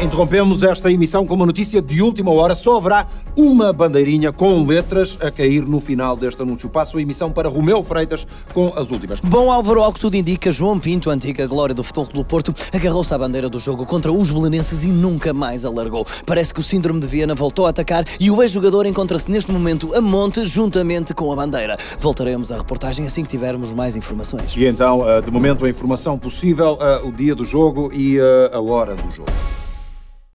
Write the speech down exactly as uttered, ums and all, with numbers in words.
Interrompemos esta emissão com uma notícia de última hora. Só haverá uma bandeirinha com letras a cair no final deste anúncio. Passo a emissão para Romeu Freitas com as últimas. Bom, Álvaro, ao que tudo indica, João Pinto, antiga glória do Futebol Clube do Porto, agarrou-se à bandeira do jogo contra os belenenses e nunca mais a largou. Parece que o síndrome de Viena voltou a atacar e o ex-jogador encontra-se neste momento a monte juntamente com a bandeira. Voltaremos à reportagem assim que tivermos mais informações. E então, de momento, a informação possível, o dia do jogo e a hora do jogo.